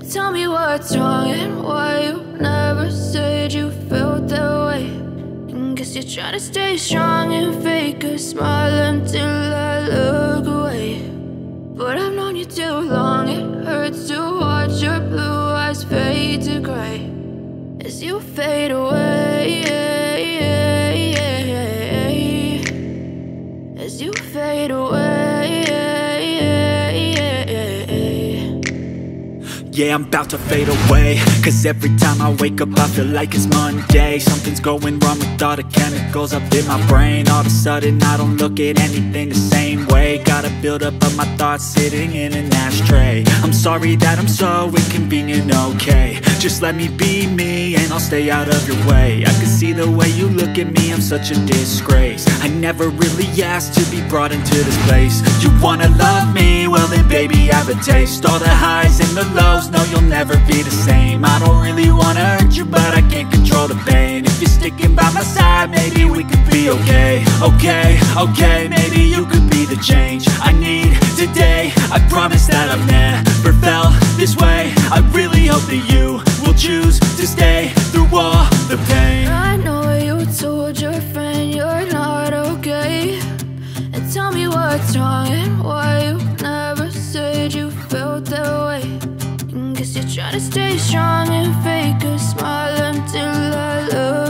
Tell me what's wrong and why you never said you felt that way. And guess you're trying to stay strong and fake a smile until I look away. But I've known you too long, it hurts to watch your blue eyes fade to gray as you fade away, as you fade away. Yeah, I'm about to fade away, cause every time I wake up I feel like it's Monday. Something's going wrong with all the chemicals up in my brain. All of a sudden I don't look at anything the same way. Gotta build up of my thoughts sitting in an ashtray. I'm sorry that I'm so inconvenient, okay. Just let me be me and I'll stay out of your way. I can see the way you look at me, I'm such a disgrace. I never really asked to be brought into this place. You wanna love me? Well then baby, have a taste. All the highs and the lows, no, you'll never be the same. I don't really wanna hurt you, but I can't control the pain. If you're sticking by my side, maybe we could be okay. Okay, maybe you could be the change I need today. I promise that I've never felt this way. I really hope that you will choose to stay through all the pain. I know you told your friend you're not okay, and tell me what's wrong and why you never said you felt that way. And guess you're trying to stay strong and fake a smile until I look